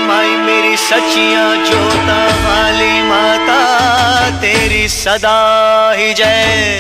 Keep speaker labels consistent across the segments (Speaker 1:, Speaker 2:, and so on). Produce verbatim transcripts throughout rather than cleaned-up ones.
Speaker 1: माई मेरी सचिया जोता वाली माता तेरी सदा ही जय।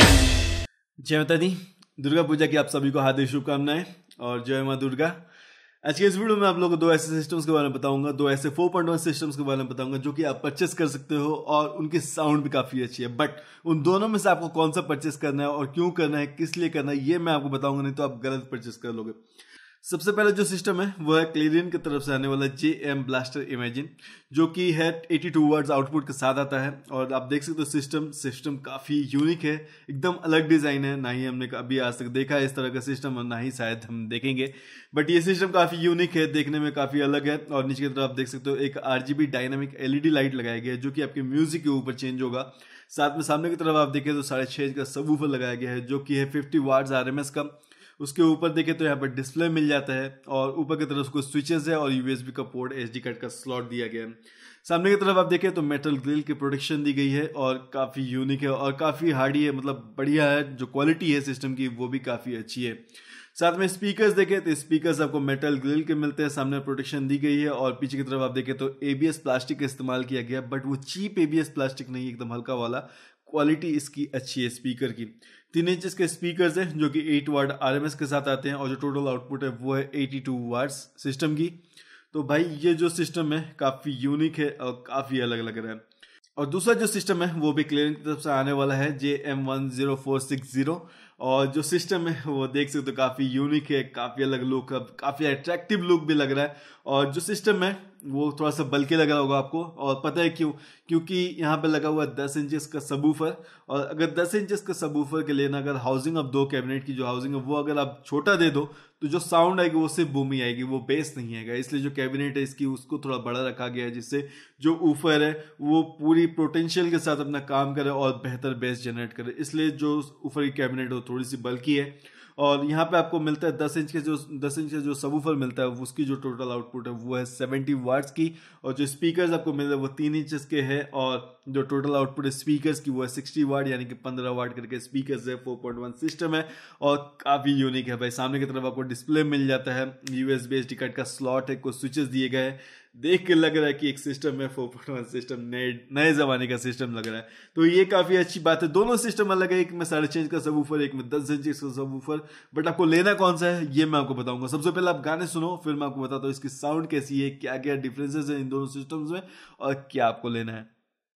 Speaker 2: जय माता दी। दुर्गा पूजा की आप सभी को हार्दिक शुभकामनाएं और जय मां दुर्गा। आज के इस वीडियो में आप लोगों को दो ऐसे सिस्टम्स के बारे में बताऊंगा, दो ऐसे फोर पॉइंट वन सिस्टम्स के बारे में बताऊंगा जो कि आप परचेस कर सकते हो और उनकी साउंड भी काफी अच्छी है। बट उन दोनों में से आपको कौन सा परचेस करना है और क्यों करना है, किस लिए करना है, ये मैं आपको बताऊंगा, नहीं तो आप गलत परचेस कर लोगे। सबसे पहले जो सिस्टम है वो है क्लेरियन की तरफ से आने वाला जे एम ब्लास्टर इमेजिन, जो कि है बयासी वर्ड्स आउटपुट के साथ आता है। और आप देख सकते हो सिस्टम सिस्टम काफी यूनिक है, एकदम अलग डिजाइन है। ना ही हमने अभी आज तक देखा है इस तरह का सिस्टम और ना ही शायद हम देखेंगे, बट ये सिस्टम काफी यूनिक है, देखने में काफी अलग है। और नीचे की तरफ आप देख सकते हो एक आरजीबी डायनामिक एलईडी लाइट लगाया गया है जो कि आपके म्यूजिक के ऊपर चेंज होगा। साथ में सामने की तरफ आप देखें तो साढ़े छह का सबवूफर लगाया गया है जो कि है फिफ्टी वाट्स आरएमएस का। उसके ऊपर देखें तो यहाँ पर डिस्प्ले मिल जाता है और ऊपर की तरफ उसको स्विचेस है और यूएसबी का पोर्ट, एसडी कार्ड का स्लॉट दिया गया है। सामने की तरफ आप देखें तो मेटल ग्रिल की प्रोटेक्शन दी गई है और काफी यूनिक है और काफी हार्डी है, मतलब बढ़िया है। जो क्वालिटी है सिस्टम की वो भी काफी अच्छी है। साथ में स्पीकर्स देखें तो स्पीकर्स आपको मेटल ग्रिल के मिलते हैं, सामने प्रोटेक्शन दी गई है। और पीछे की तरफ आप देखें तो एबीएस प्लास्टिक का इस्तेमाल किया गया, बट वो चीप एबीएस प्लास्टिक नहीं, एकदम हल्का वाला। क्वालिटी इसकी अच्छी है स्पीकर की। तीन इंचेस के स्पीकर्स हैं जो कि एट वाट आरएमएस के साथ आते हैं और जो टोटल आउटपुट है वो है बयासी वाट्स सिस्टम की। तो भाई ये जो सिस्टम है काफी यूनिक है और काफी अलग लग रहा है। और दूसरा जो सिस्टम है वो भी क्लेरियन की तरफ से आने वाला है J M one zero four six zero. और जो सिस्टम है वो देख सकते हो काफी यूनिक है, काफी अलग लुक, काफी अट्रैक्टिव लुक भी लग रहा है। और जो सिस्टम है वो थोड़ा सा बल्कि लग रहा होगा आपको, और पता है क्यों? क्योंकि यहाँ पे लगा हुआ है दस इंचेस का सबवूफर। और अगर दस इंचेस का सबवूफर के लिए ना अगर हाउसिंग ऑफ दो कैबिनेट की जो हाउसिंग है वो अगर आप छोटा दे दो तो जो साउंड आएगी वो सिर्फ बूम ही आएगी, वो बेस नहीं आएगा। इसलिए जो कैबिनेट है इसकी उसको थोड़ा बड़ा रखा गया है जिससे जो ऊफर है वो पूरी पोटेंशियल के साथ अपना काम करे और बेहतर बेस जनरेट करे। इसलिए जो ऊफर की कैबिनेट है वो थोड़ी सी बल्कि है। और यहाँ पे आपको मिलता है दस इंच के जो दस इंच का जो सबवूफर मिलता है उसकी जो टोटल आउटपुट है वो है सत्तर वाट्स की। और जो स्पीकर्स आपको मिल रहे हैं वो तीन इंचेस के हैं और जो टोटल आउटपुट है स्पीकर्स की वो है साठ वाट, यानी कि पंद्रह वाट करके स्पीकर्स है। फोर पॉइंट वन सिस्टम है और काफी यूनिक है भाई। सामने की तरफ आपको डिस्प्ले मिल जाता है, यूएसबी एसडी कार्ड का स्लॉट है, कुछ स्विचेस दिए गए हैं। देख के लग रहा है कि एक सिस्टम है फोर पॉइंट वन सिस्टम, नए नए जमाने का सिस्टम लग रहा है। तो ये काफी अच्छी बात है। दोनों सिस्टम अलग है, एक में साढ़े छह इंच का सबवूफर, एक में दस इंच का सबवूफर। बट आपको लेना कौन सा है ये मैं आपको बताऊंगा। सबसे पहले आप गाने सुनो, फिर मैं आपको बताता हूँ इसकी साउंड कैसी है, क्या क्या डिफरेंसेस है इन दोनों सिस्टम्स में और क्या आपको लेना है।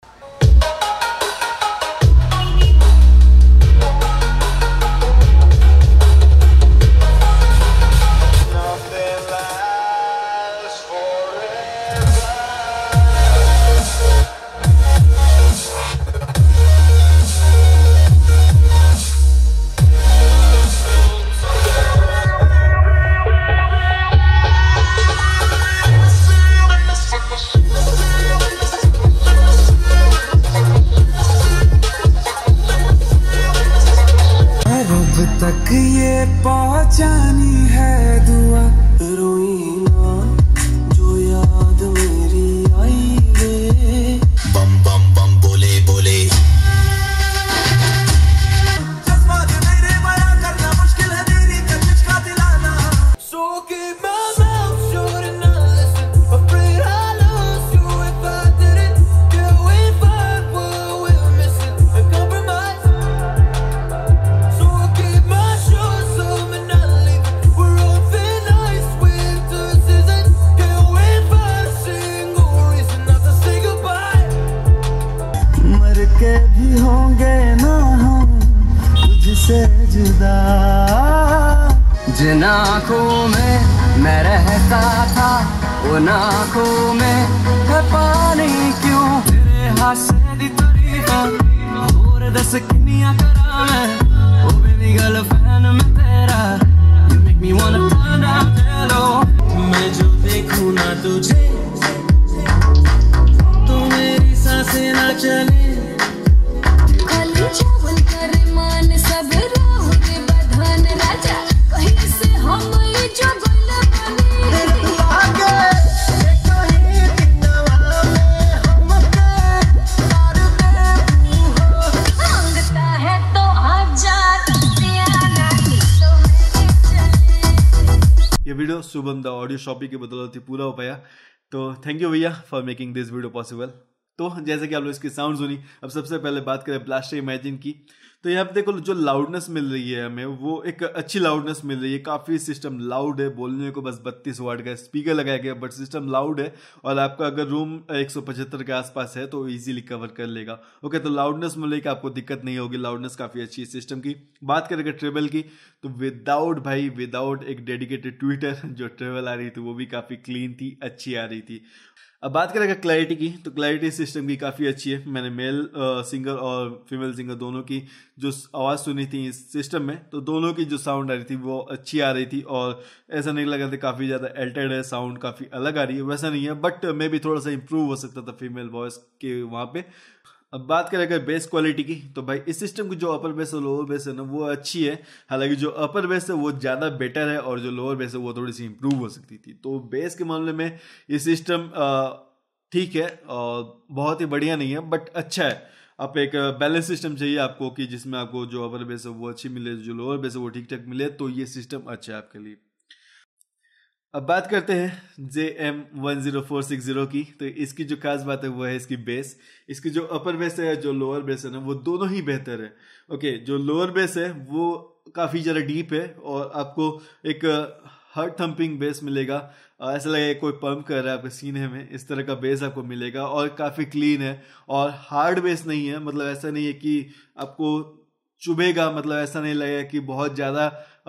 Speaker 3: तक ये पहुंचानी है दुआ, रोई ना जो याद मेरी आई वे।
Speaker 4: बम बम बम बोले बोले करना मुश्किल है तेरी कशिश का दिलाना।
Speaker 3: So keep my mouth shut and not listen, afraid I lose you if I didn't. Can we find what we're missing and compromise? So keep my shoes on and not leaving. We're on thin ice, winter season. Can we find a single reason not to say goodbye? मर के भी होंगे ना हम तुझसे जुदा। जिन आँखों में मैं रहता था उन आँखों में है पानी क्यों? तेरे हासे दी तारीफां और दस किन्नियां करा मैं। ओ बेबी गर्ल फैन मैं तेरा, you make me wanna turn down hello। मैं जो देखूं ना तुझे तो मेरी सांसें ना चले। खाली चावल करे मान सब रहोगे बधान राजा, कहीं से हम जो गोला बने आगे देखो ही दिनवा में हमके सार दे हो। मांगता है तो आजा दिया नहीं तो मेरे चले।
Speaker 2: ये video Shubham the audio shoppy की बदौलत ही पूरा हो पाया। तो थैंक यू भैया for making this video possible. तो जैसे कि आप लोग इसकी साउंड सुनी, अब सबसे पहले बात करें ब्लास्टर इमेजिन की। तो यहाँ पे देखो जो लाउडनेस मिल रही है हमें, वो एक अच्छी लाउडनेस मिल रही है। काफ़ी सिस्टम लाउड है, बोलने को बस बत्तीस वाट का स्पीकर लगाया गया, बट सिस्टम लाउड है। और आपका अगर रूम एक सौ पचहत्तर के आसपास है तो इजीली कवर कर लेगा। ओके, तो लाउडनेस मिल रही है, आपको दिक्कत नहीं होगी। लाउडनेस काफ़ी अच्छी है सिस्टम की। बात करेंगे ट्रेवल की, तो विदाउट भाई विदाउट एक डेडिकेटेड ट्विटर जो ट्रेवल आ रही थी वो भी काफ़ी क्लीन थी, अच्छी आ रही थी। अब बात करेंगे क्लैरिटी की, तो क्लैरिटी सिस्टम की काफ़ी अच्छी है। मैंने मेल सिंगर और फीमेल सिंगर दोनों की जो आवाज़ सुनी थी इस सिस्टम में, तो दोनों की जो साउंड आ रही थी वो अच्छी आ रही थी। और ऐसा नहीं लगा था काफ़ी ज़्यादा एल्टेड है, साउंड काफ़ी अलग आ रही है, वैसा नहीं है। बट मे भी थोड़ा सा इंप्रूव हो सकता था फीमेल वॉइस के वहाँ पे। अब बात करें अगर बेस क्वालिटी की, तो भाई इस सिस्टम की जो अपर बेस और लोअर बेस है ना वो अच्छी है। हालांकि जो अपर बेस है वो ज़्यादा बेटर है और जो लोअर बेस है वो थोड़ी सी इंप्रूव हो सकती थी। तो बेस के मामले में ये सिस्टम ठीक है और बहुत ही बढ़िया नहीं है, बट अच्छा है। आप एक बैलेंस सिस्टम चाहिए आपको कि जिसमें आपको जो अपर बेस है वो अच्छी मिले, जो लोअर बेस है वो ठीक ठाक मिले, तो ये सिस्टम अच्छा है आपके लिए। अब बात करते हैं J M one zero four six zero की। तो इसकी जो खास बात है वो है इसकी बेस। इसकी जो अपर बेस है जो लोअर बेस है ना वो दोनों ही बेहतर है। ओके, जो लोअर बेस है वो काफ़ी ज़्यादा डीप है और आपको एक हार्ट थम्पिंग बेस मिलेगा। ऐसा लगेगा कोई पंप कर रहा है आपके सीने में, इस तरह का बेस आपको मिलेगा। और काफ़ी क्लीन है और हार्ड बेस नहीं है, मतलब ऐसा नहीं है कि आपको चुभेगा, मतलब ऐसा नहीं लगेगा कि बहुत ज़्यादा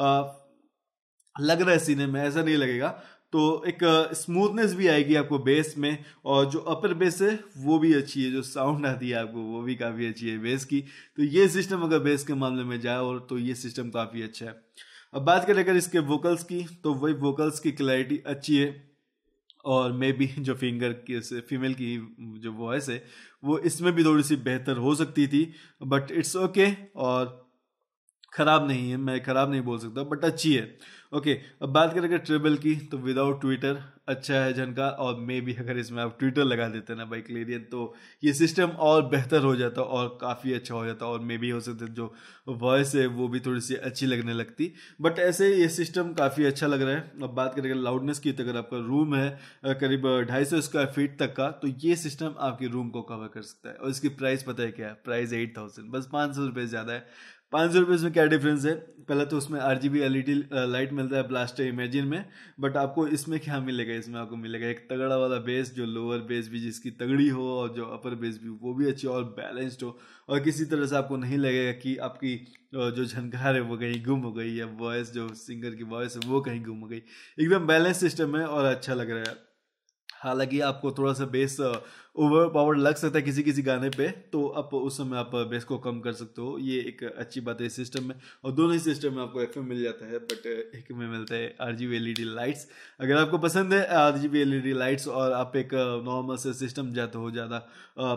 Speaker 2: लग रहा है सीने में, ऐसा नहीं लगेगा। तो एक स्मूथनेस भी आएगी आपको बेस में। और जो अपर बेस है वो भी अच्छी है, जो साउंड आती है आपको वो भी काफ़ी अच्छी है बेस की। तो ये सिस्टम अगर बेस के मामले में जाए और तो ये सिस्टम काफ़ी अच्छा है। अब बात करें अगर इसके वोकल्स की, तो वही वोकल्स की क्लैरिटी अच्छी है। और मे बी जो फिंगर की फीमेल की जो वॉइस है वो इसमें भी थोड़ी सी बेहतर हो सकती थी, बट इट्स ओके। और ख़राब नहीं है, मैं ख़राब नहीं बोल सकता, बट अच्छी है। ओके, अब बात करेंगे ट्रेबल की, तो विदाउट ट्विटर अच्छा है झनका। और मे भी अगर इसमें आप ट्विटर लगा देते ना भाई क्लियरियन, तो ये सिस्टम और बेहतर हो जाता और काफ़ी अच्छा हो जाता। और मे भी हो सकता जो वॉइस है वो भी थोड़ी सी अच्छी लगने लगती। बट ऐसे ये सिस्टम काफ़ी अच्छा लग रहा है। अब बात करेंगे लाउडनेस की, तो अगर आपका रूम है करीब ढाई सौ स्क्वायर फीट तक का, तो ये सिस्टम आपके रूम को कवर कर सकता है। और इसकी प्राइस पता है क्या है? प्राइस एट थाउजेंड, बस पाँच सौ रुपये ज़्यादा है। पाँच सौ रुपये में क्या डिफरेंस है? पहले तो उसमें R G B L E D light मिलता है ब्लास्टर इमेजिन में, बट आपको इसमें क्या मिलेगा? इसमें आपको मिलेगा एक तगड़ा वाला बेस, जो लोअर बेस भी जिसकी तगड़ी हो और जो अपर बेस भी वो भी अच्छी और बैलेंस्ड हो। और किसी तरह से आपको नहीं लगेगा कि आपकी जो झनकार है वो कहीं गुम हो गई, या वॉइस जो सिंगर की वॉइस है वो कहीं गुम हो गई। एकदम बैलेंस सिस्टम है और अच्छा लग रहा है। हालांकि आपको थोड़ा सा बेस ओवर पावर लग सकता है किसी किसी गाने पे, तो आप उस समय आप बेस को कम कर सकते हो। ये एक अच्छी बात है इस सिस्टम में। और दोनों ही सिस्टम में आपको एफ एम मिल जाता है, बट एक में मिलता है R G B L E D lights. अगर आपको पसंद है R G B L E D lights और आप एक नॉर्मल से सिस्टम जाते हो, ज़्यादा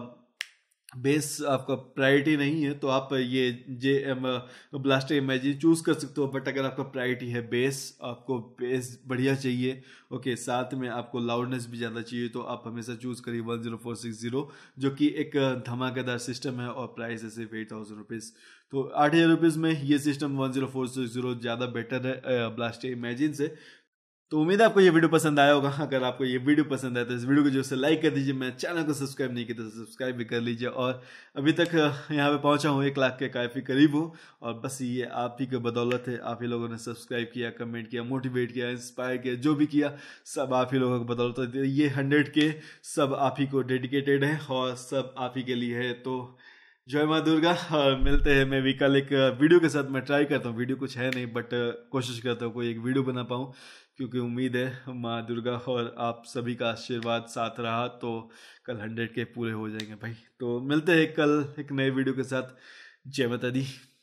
Speaker 2: बेस आपका प्रायोरिटी नहीं है, तो आप ये J M blaster imagine choose कर सकते हो। बट अगर आपका प्रायोरिटी है बेस, आपको बेस बढ़िया चाहिए, ओके, साथ में आपको लाउडनेस भी ज़्यादा चाहिए, तो आप हमेशा चूज़ करिए one zero four six zero, जो कि एक धमाकेदार सिस्टम है। और प्राइस है सिर्फ एट थाउजेंड रुपीज़। तो आठ हज़ार रुपीज़ में ये system one zero four six zero ज़्यादा बेटर है ब्लास्टर इमेजिन से। तो उम्मीद है आपको ये वीडियो पसंद आया होगा। अगर आपको ये वीडियो पसंद आया तो इस वीडियो को जो से लाइक कर दीजिए। मैं चैनल को सब्सक्राइब नहीं किया तो सब्सक्राइब भी कर लीजिए। और अभी तक यहाँ पे पहुँचा हूँ, एक लाख के काफ़ी करीब हूँ, और बस ये आप ही की बदौलत है। आप ही लोगों ने सब्सक्राइब किया, कमेंट किया, मोटिवेट किया, इंस्पायर किया, जो भी किया सब आप ही लोगों की बदौलत है। ये हंड्रेड के सब आप ही को डेडिकेटेड है और सब आप ही के लिए है। तो जय माँ दुर्गा। और मिलते हैं मैं भी कल एक वीडियो के साथ। मैं ट्राई करता हूँ, वीडियो कुछ है नहीं, बट कोशिश करता हूँ कोई एक वीडियो बना पाऊँ, क्योंकि उम्मीद है माँ दुर्गा और आप सभी का आशीर्वाद साथ रहा तो कल हंड्रेड के पूरे हो जाएंगे भाई। तो मिलते हैं कल एक नए वीडियो के साथ। जय माता दी।